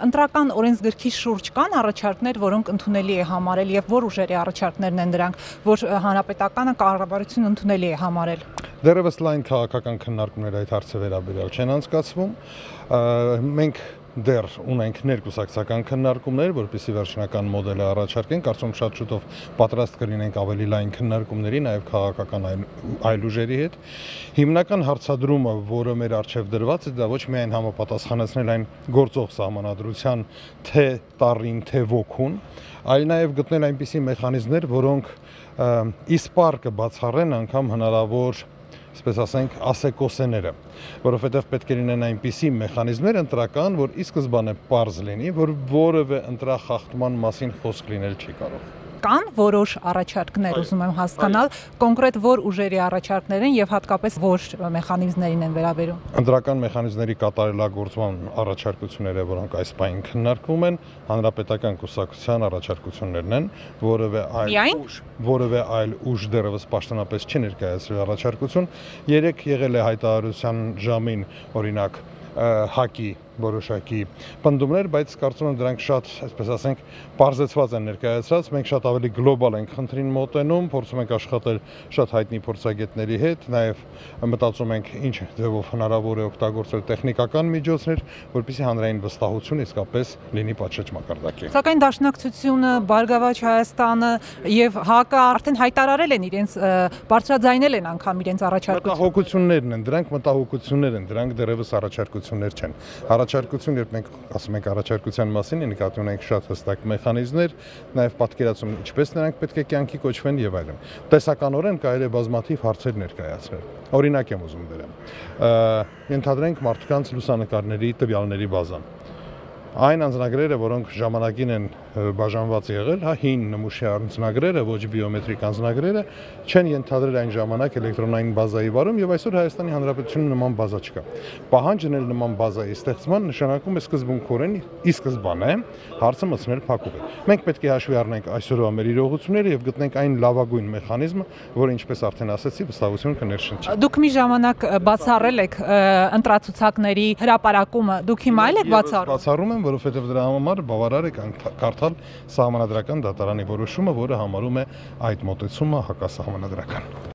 ընտրական օրենսգրքի շուրջ կան առաջարկներ, որոնք ընդունելի է համարել եւ որ ուժերի առաջարկներն են դրանք, որ հանրապետականը կառավարությունը ընդունելի է համարել։ Դեռևս լայն քաղաքական քննարկումներ այդ հարցը վերաբերյալ չեն անցկացվում։ Մենք դեռ ունենք ներկուսակցական քննարկումներ, որպեսզի վերջնական մոդելը առաջարկեն, կարծում շատ շուտով պատրաստ կլինենք ավելի լայն քննարկումների, նաև քաղաքական այլ ուժերի հետ։ Հիմնական հարցադրումը, որը մեր առջև դրված է, դա ոչ միայն համապատասխանեցնել այն գործող սահմանադրության թե տառին, թե ոգուն, այլ նաև գտնել այնպիսի մեխանիզմներ, որոնք իսպառ կբացառեն անգամ հնարավոր այսպես ասենք, ասեկոսեները, որովհետև պետք է լինեն այնպիսի մեխանիզմներ ընտրական, որ ի սկզբանե պարզ լինի, որ որևէ ընտրախախտման մասին խոսք լինել չի կարող։ Կան որոշ առաջարկներ, ուզում եմ հասկանալ, կոնկրետ որ ուժերի առաջարկներ են եւ հատկապես որ մեխանիզմներին են վերաբերում։ Ընտրական մեխանիզմների կատարելագործման առաջարկությունները, որոնք այս պահին քննարկվում են, հանրապետական կուսակցության առաջարկություններն են, որևէ այլ ուժ դեռևս պաշտոնապես չի ներկայացրել առաջարկություն։ Երեք եղել է հայտարարության ժամին, օրինակ, ՀԱԿ-ի որոշակի պնդումներ, բայց կարծում եմ դրանք շատ, այսպես ասենք, պարզեցված են ներկայացրած, մենք շատ ավելի գլոբալ ենք խնդրին մոտենում, փորձում ենք աշխատել շատ հայտնի փորձագետների հետ, նաև մտածում ենք ինչ ձևով հնարավոր է օգտագործել տեխնիկական միջոցներ, որպեսզի հանրային վստահություն իսկապես լինի պատշաճ մակարդակի։ Սակայն Դաշնակցությունը, Բարգավաճ Հայաստանը եւ ՀԱԿ-ը արդեն հայտարարել են իրենց բարձրաձայնել են անգամ իրենց առաջարկություններն են, դրանք մտահոգություններ են, դրանք դեռևս առաջարկություններ չեն։ Առաջարկություն, երբ մենք ասում ենք առաջարկության մասին, նկատի ունենք շատ հստակ մեխանիզմներ, նաև պատկերացում ինչպես նրանք պետք է կյանքի կոչվեն եւ այլն։ Տեսականորեն կարելի է բազմաթիվ հարցեր ներկայացնել։ Օրինակ եմ ուզում բերեմ։ Ենթադրենք մարդկանց լուսանկարների տվյալների բազան։ Այն անձնագրերը, որոնք ժամանակին են բաժանված եղել, հին նմուշի անձնագրերը, ոչ բիոմետրիկ անձնագրերը, չեն ենթադրել այն ժամանակ էլեկտրոնային բազայի վարում եւ այսօր Հայաստանի Հանրապետությունում նման բազա չկա։ Պահանջնել նման բազայի ստեղծման նշանակում է սկզբունքորեն ի սկզբանե հարցը մտցնել փակուղի։ Մենք պետք է հաշվի առնենք այսօրվա մեր իրողությունները եւ գտնենք այն լավագույն մեխանիզմը, որը ինչպես արդեն ասացի, վստահություն կներշնչի։ Դուք մի ժամանակ բացառել եք ընտրացուցակների հրապարակումը, դուք հիմա եք բացառում եմ, որովհետև դրա համար բավարար է կարդալ Սահմանադրական դատարանի որոշումը, որը համարում է այդ մոտեցումը հակասահմանադրական։